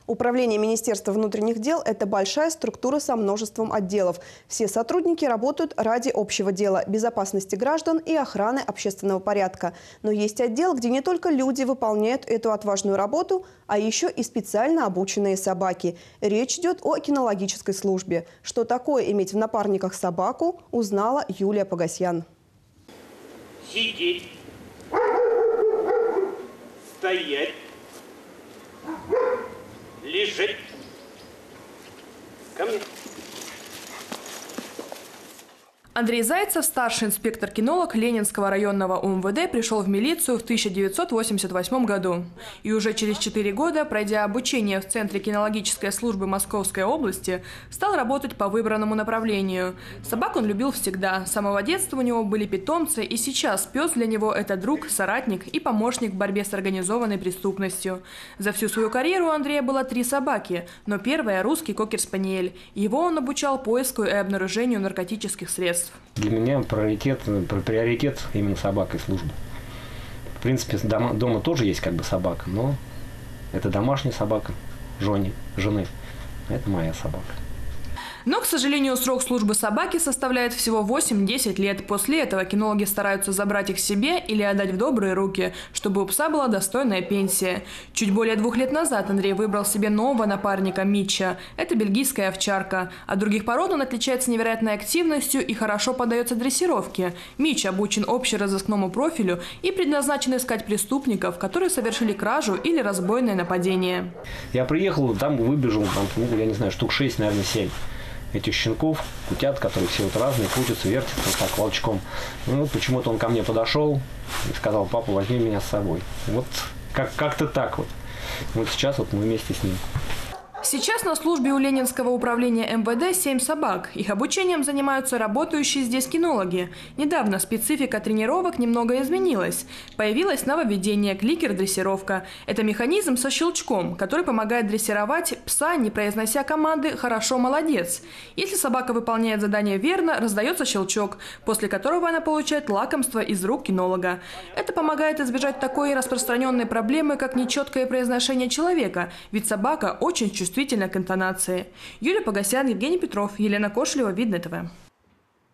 Управление Министерства внутренних дел – это большая структура со множеством отделов. Все сотрудники работают ради общего дела – безопасности граждан и охраны общественного порядка. Но есть отдел, где не только люди выполняют эту отважную работу, а еще и специально обученные собаки. Речь идет о кинологической службе. Что такое иметь в напарниках собаку, узнала Юлия Погосян. Сидеть, стоять, лежать. Ко мне. Андрей Зайцев, старший инспектор-кинолог Ленинского районного УМВД, пришел в милицию в 1988 году. И уже через 4 года, пройдя обучение в Центре кинологической службы Московской области, стал работать по выбранному направлению. Собак он любил всегда. С самого детства у него были питомцы, и сейчас пес для него – это друг, соратник и помощник в борьбе с организованной преступностью. За всю свою карьеру у Андрея было 3 собаки, но первая – русский кокер-спаниель. Его он обучал поиску и обнаружению наркотических средств. Для меня приоритет именно собака и служба. В принципе, дома тоже есть как бы собака, но это домашняя собака жены. Это моя собака. Но, к сожалению, срок службы собаки составляет всего 8-10 лет. После этого кинологи стараются забрать их себе или отдать в добрые руки, чтобы у пса была достойная пенсия. Чуть более 2 лет назад Андрей выбрал себе нового напарника Митча. Это бельгийская овчарка. От других пород он отличается невероятной активностью и хорошо поддается дрессировке. Митч обучен общеразыскному профилю и предназначен искать преступников, которые совершили кражу или разбойное нападение. Я приехал, там выбежал, я не знаю, штук 6, наверное, 7. Этих щенков, кутят, которые все вот разные, крутятся, вертятся вот так волчком. Ну, почему-то он ко мне подошел и сказал: папа, возьми меня с собой. Вот как-то так вот. Вот сейчас вот мы вместе с ним. Сейчас на службе у Ленинского управления МВД 7 собак. Их обучением занимаются работающие здесь кинологи. Недавно специфика тренировок немного изменилась. Появилось нововведение – кликер-дрессировка. Это механизм со щелчком, который помогает дрессировать пса, не произнося команды «хорошо, молодец». Если собака выполняет задание верно, раздается щелчок, после которого она получает лакомство из рук кинолога. Это помогает избежать такой распространенной проблемы, как нечеткое произношение человека, ведь собака очень чувствительна к интонации. Юлия Погосян, Евгений Петров, Елена Кошелева, Видное ТВ.